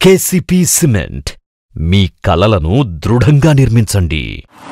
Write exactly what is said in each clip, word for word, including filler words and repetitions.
KCP cement మీ కలలను దృఢంగా నిర్మించండి.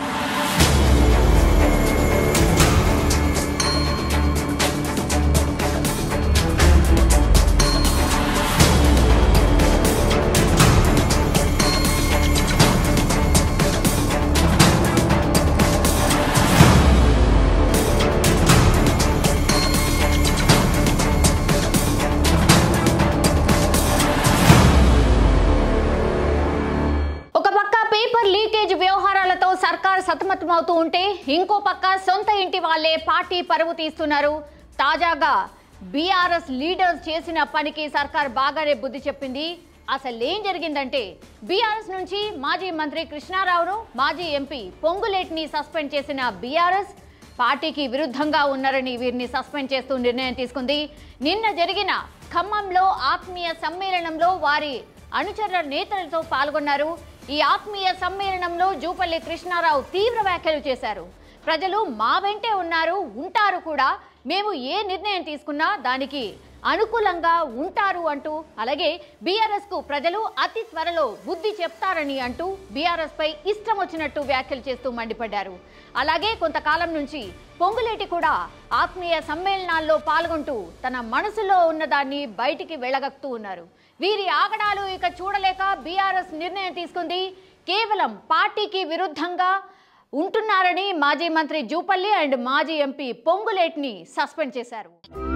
సర్కార్ సతమతమవుతూ ఉంటే ఇంకో పక్క సొంత ఇంటి వాళ్ళే పార్టీ పరువు తీస్తున్నారు. తాజాగా బీఆర్ఎస్ లీడర్స్ చేసిన పనికి సర్కార్ బాగానే బుద్ధి చెప్పింది. అసలు ఏం జరిగిందంటే బీఆర్ఎస్ నుంచి మాజీ మంత్రి కృష్ణారావును, మాజీ ఎంపీ పొంగులేటిని సస్పెండ్ చేసిన బీఆర్ఎస్ పార్టీకి విరుద్ధంగా ఉన్నారని వీరిని సస్పెండ్ చేస్తూ నిర్ణయం తీసుకుంది. నిన్న జరిగిన ఖమ్మంలో ఆత్మీయ సమ్మేళనంలో వారి అనుచరుల నేతలతో పాల్గొన్నారు. ఈ ఆత్మీయ సమ్మేళనంలో జూపల్లి కృష్ణారావు తీవ్ర వ్యాఖ్యలు చేశారు. ప్రజలు మా వెంటే ఉన్నారు, ఉంటారు కూడా. మేము ఏ నిర్ణయం తీసుకున్నా దానికి అనుకూలంగా ఉంటారు అంటూ, అలాగే బీఆర్ఎస్ కు ప్రజలు అతి త్వరలో బుద్ధి చెప్తారని అంటూ బీఆర్ఎస్ పై ఇష్టం వచ్చినట్టు వ్యాఖ్యలు చేస్తూ మండిపడ్డారు. అలాగే కొంతకాలం నుంచి పొంగులేటి కూడా ఆత్మీయ సమ్మేళనాల్లో పాల్గొంటూ తన మనసులో ఉన్నదాన్ని బయటికి వెళ్ళగక్తూ ఉన్నారు. వీరి ఆగడాలు ఇక చూడలేక బీఆర్ఎస్ నిర్ణయం తీసుకుంది. కేవలం పార్టీకి విరుద్ధంగా ఉంటున్నారని మాజీ మంత్రి జూపల్లి అండ్ మాజీ ఎంపీ పొంగులేటిని సస్పెండ్ చేశారు.